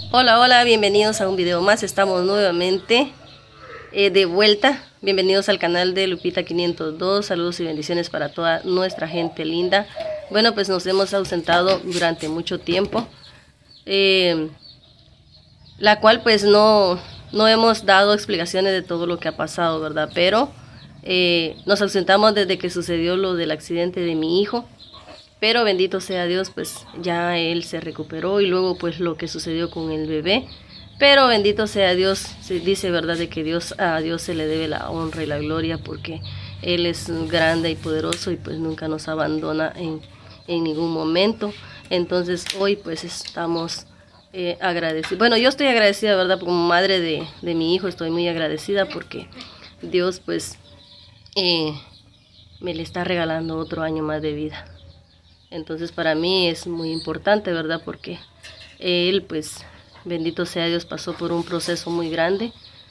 Hola, hola, bienvenidos a un video más. Estamos nuevamente de vuelta. Bienvenidos al canal de Lupita 502. Saludos y bendiciones para toda nuestra gente linda. Bueno, pues nos hemos ausentado durante mucho tiempo, la cual pues no hemos dado explicaciones de todo lo que ha pasado, ¿verdad? Pero nos ausentamos desde que sucedió lo del accidente de mi hijo. Pero bendito sea Dios, pues ya él se recuperó, y luego pues lo que sucedió con el bebé. Pero bendito sea Dios, se dice, verdad, de que a Dios se le debe la honra y la gloria, porque Él es grande y poderoso y pues nunca nos abandona en ningún momento. Entonces hoy pues estamos agradecidos. Bueno, yo estoy agradecida, verdad, como madre de mi hijo. Estoy muy agradecida porque Dios pues me le está regalando otro año más de vida. Entonces para mí es muy importante, ¿verdad? Porque él, pues, bendito sea Dios, pasó por un proceso muy grande.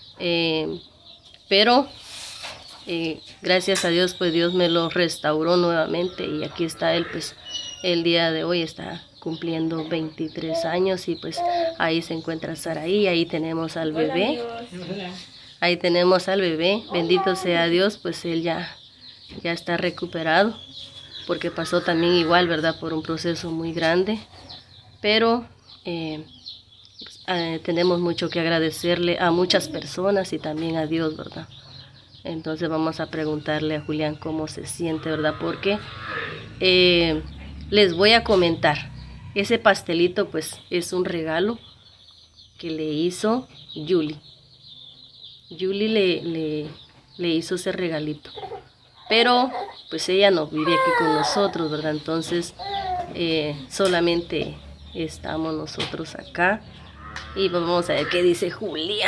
Pero gracias a Dios, pues Dios me lo restauró nuevamente. Y aquí está él, pues, el día de hoy está cumpliendo 23 años. Y pues ahí se encuentra Saraí, ahí tenemos al bebé. Ahí tenemos al bebé, bendito sea Dios, pues él ya está recuperado, porque pasó también igual, ¿verdad?, por un proceso muy grande. Pero tenemos mucho que agradecerle a muchas personas y también a Dios, ¿verdad? Entonces vamos a preguntarle a Julián cómo se siente, ¿verdad? Porque les voy a comentar, ese pastelito pues es un regalo que le hizo Julie. Julie le hizo ese regalito. Pero pues ella no vive aquí con nosotros, ¿verdad? Entonces solamente estamos nosotros acá. Y vamos a ver qué dice Julia.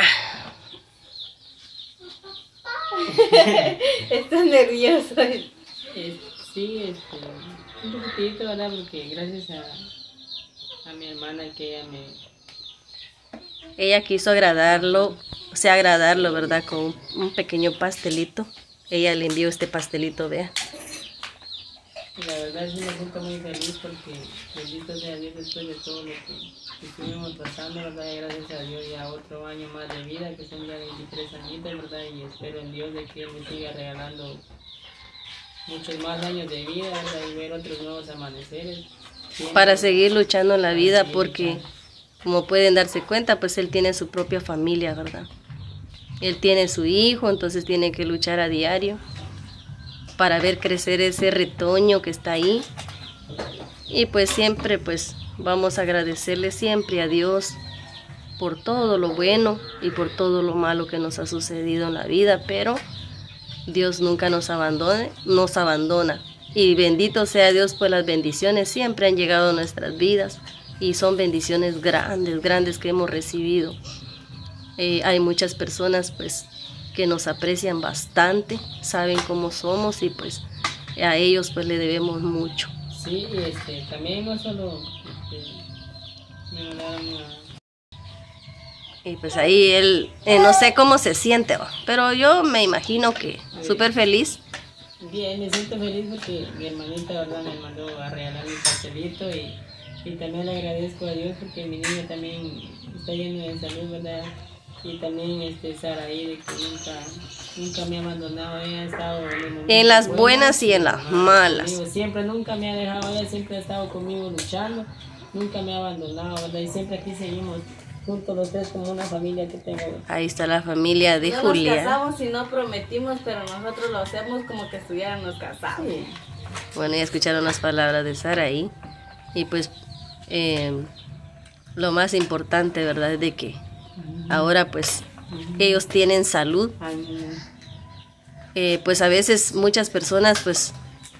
Estás nervioso. Sí, un poquitito, ¿verdad? Porque gracias a mi hermana que ella quiso agradarlo, ¿verdad? Con un pequeño pastelito. Ella le envió este pastelito, vea. La verdad sí me siento muy feliz porque bendito sea Dios, después de todo lo que estuvimos pasando, ¿verdad? Y gracias a Dios ya otro año más de vida, que son ya 23 añitos, ¿verdad? Y espero en Dios de que Él me siga regalando muchos más años de vida, ¿verdad? Y ver otros nuevos amaneceres. Para seguir luchando en la vida, porque como pueden darse cuenta, pues él tiene su propia familia, ¿verdad? Él tiene su hijo, entonces tiene que luchar a diario para ver crecer ese retoño que está ahí. Y pues siempre pues vamos a agradecerle siempre a Dios por todo lo bueno y por todo lo malo que nos ha sucedido en la vida. Pero Dios nunca nos abandona. Y bendito sea Dios, pues las bendiciones siempre han llegado a nuestras vidas. Y son bendiciones grandes, grandes que hemos recibido. Hay muchas personas pues que nos aprecian bastante, saben cómo somos, y pues a ellos pues le debemos mucho. Sí, también no solo me mandaron y pues ahí él, no sé cómo se siente, pero yo me imagino que súper feliz. Bien, me siento feliz porque mi hermanita, ¿verdad?, me mandó a regalar mi pastelito, y también le agradezco a Dios porque mi niño también está lleno de salud, ¿verdad? Y también Saraí, de que nunca me ha abandonado. Ella ha estado en las buenas y en las malas. Conmigo. Siempre, nunca me ha dejado. Ella siempre ha estado conmigo luchando, nunca me ha abandonado, ¿verdad? Y siempre aquí seguimos juntos los tres como una familia que tengo. Ahí está la familia de Julia. Nos casamos y no prometimos, pero nosotros lo hacemos como que estuviéramos casados. Sí. Bueno, ya escucharon las palabras de Saraí. Y pues lo más importante, ¿verdad?, es de que ahora pues ellos tienen salud. Pues a veces muchas personas pues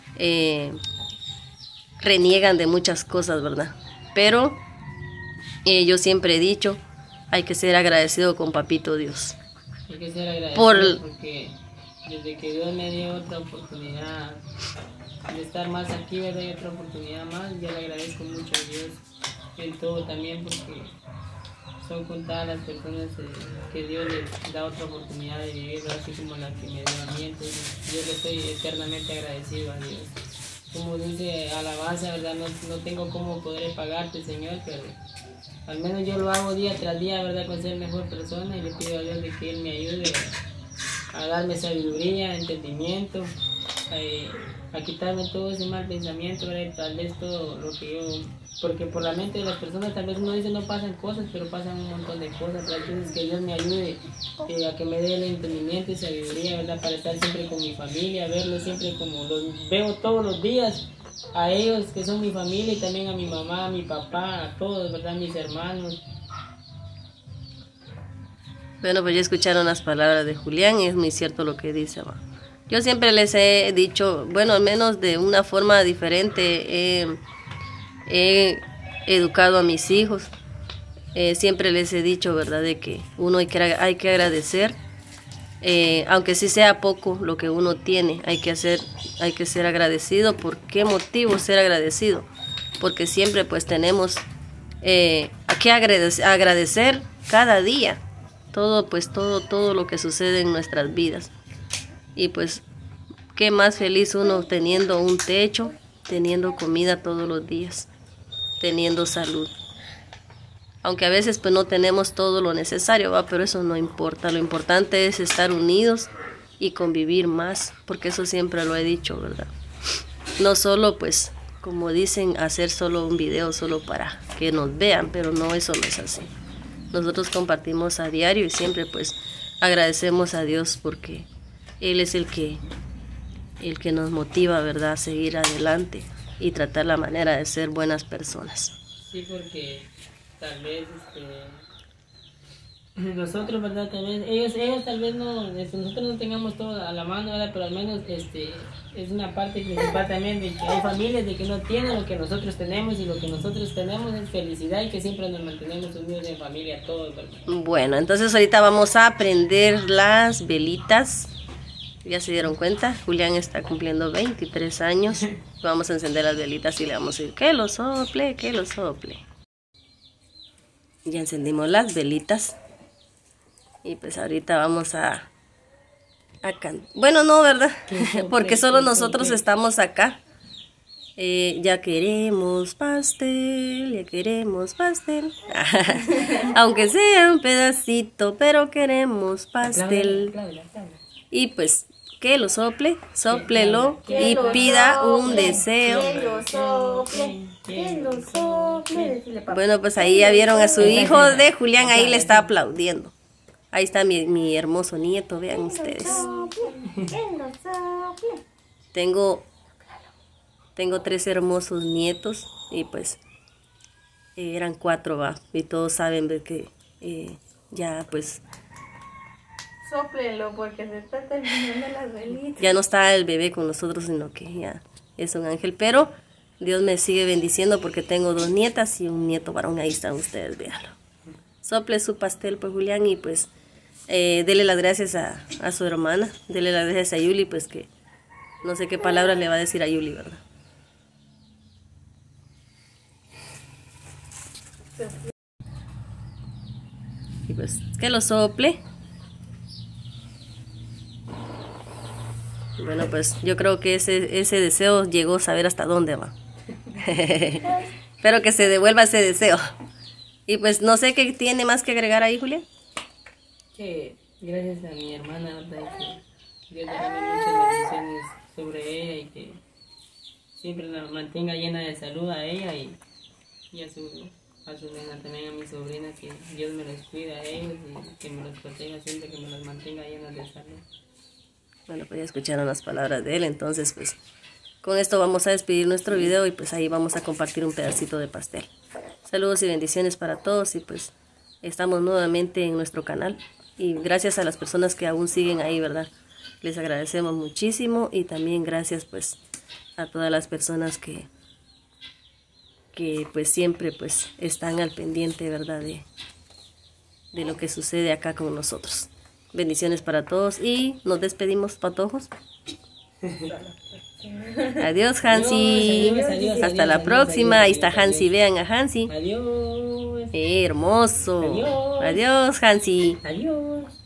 reniegan de muchas cosas, ¿verdad? Pero yo siempre he dicho, hay que ser agradecido con Papito Dios. Hay que ser agradecido porque desde que Dios me dio otra oportunidad de estar más aquí, ¿verdad?, y otra oportunidad más, yo le agradezco mucho a Dios en todo también, porque son contadas las personas que Dios les da otra oportunidad de vivir, así como la que me dio a mí. Entonces yo le estoy eternamente agradecido a Dios. Como dice alabanza, ¿verdad? No tengo cómo poder pagarte, Señor, al menos yo lo hago día tras día, ¿verdad? Con ser mejor persona, y le pido a Dios de que Él me ayude a darme sabiduría, entendimiento, a quitarme todo ese mal pensamiento, ¿verdad? Tal vez todo lo que yo, porque por la mente de las personas tal vez uno dice no pasan cosas, pero pasan un montón de cosas, ¿verdad? Entonces que Dios me ayude a que me dé el entendimiento y sabiduría, ¿verdad? Para estar siempre con mi familia, verlos siempre como los veo todos los días, a ellos que son mi familia, y también a mi mamá, a mi papá, a todos, ¿verdad? Mis hermanos. Bueno, pues ya escucharon las palabras de Julián y es muy cierto lo que dice, ¿va? Yo siempre les he dicho, bueno, al menos de una forma diferente he educado a mis hijos. Siempre les he dicho, ¿verdad?, de que uno hay que agradecer, aunque sí sea poco lo que uno tiene, hay que ser agradecido. ¿Por qué motivo ser agradecido? Porque siempre pues tenemos que agradecer cada día todo lo que sucede en nuestras vidas. Y pues qué más feliz uno teniendo un techo, teniendo comida todos los días, teniendo salud. Aunque a veces pues no tenemos todo lo necesario, ¿va? Pero eso no importa. Lo importante es estar unidos y convivir más, porque eso siempre lo he dicho, ¿verdad? No solo pues, como dicen, hacer solo un video solo para que nos vean, pero no, eso no es así. Nosotros compartimos a diario y siempre pues agradecemos a Dios porque Él es el que nos motiva, ¿verdad?, a seguir adelante y tratar la manera de ser buenas personas. Sí, porque tal vez nosotros, ¿verdad? Tal vez ellos tal vez no, nosotros no tengamos todo a la mano, ¿verdad? Pero al menos es una parte principal también de que hay familias de que no tienen lo que nosotros tenemos, y lo que nosotros tenemos es felicidad, y que siempre nos mantenemos unidos en familia todos, ¿verdad? Bueno, entonces ahorita vamos a prender las velitas. Ya se dieron cuenta, Julián está cumpliendo 23 años. Vamos a encender las velitas y le vamos a decir que lo sople, que lo sople. Ya encendimos las velitas. Y pues ahorita vamos a cantar. Bueno, no, ¿verdad? Porque solo nosotros estamos acá. Ya queremos pastel, ya queremos pastel. Aunque sea un pedacito, pero queremos pastel. Y pues que lo sople, sóplelo y pida un deseo. Bueno, pues ahí ya vieron a su hijo de Julián, ahí le está aplaudiendo. Ahí está mi hermoso nieto, vean ustedes. Tengo 3 hermosos nietos y pues eran 4, va. Y todos saben de que ya pues... Sóplelo porque se está terminando las velitas. Ya no está el bebé con nosotros, sino que ya es un ángel. Pero Dios me sigue bendiciendo porque tengo 2 nietas y un nieto varón. Ahí están ustedes, véanlo. Sople su pastel, pues, Julián, y pues dele las gracias a su hermana. Dele las gracias a Yuli, pues que no sé qué palabras le va a decir a Yuli, ¿verdad? Y pues que lo sople. Bueno, pues yo creo que ese deseo llegó a saber hasta dónde va. Espero que se devuelva ese deseo. Y pues no sé qué tiene más que agregar ahí, Julián. Que gracias a mi hermana, ¿verdad? Que Dios derrame muchas bendiciones sobre ella, y que siempre la mantenga llena de salud a ella y a su nena, también a mi sobrina, que Dios me los cuida a ellos y que me los proteja siempre, que me los mantenga llenas de salud. Bueno, pues ya escucharon las palabras de él, entonces pues con esto vamos a despedir nuestro video y pues ahí vamos a compartir un pedacito de pastel. Saludos y bendiciones para todos y pues estamos nuevamente en nuestro canal y gracias a las personas que aún siguen ahí, ¿verdad? Les agradecemos muchísimo y también gracias pues a todas las personas que pues siempre pues están al pendiente, ¿verdad? De lo que sucede acá con nosotros. Bendiciones para todos y nos despedimos, patojos. Adiós, Hansi. Adiós, hasta la próxima. Ahí está Hansi, vean a Hansi. Adiós. Hermoso. Adiós. Adiós, Hansi. Adiós.